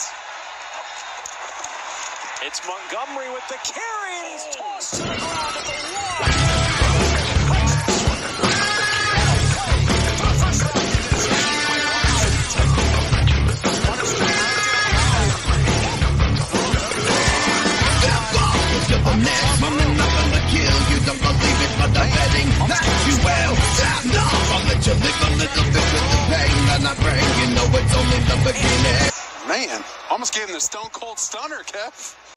hands. It's Montgomery with the carry, and he's tossed to the ground at the one. Man, almost gave him the stone cold stunner, Kev.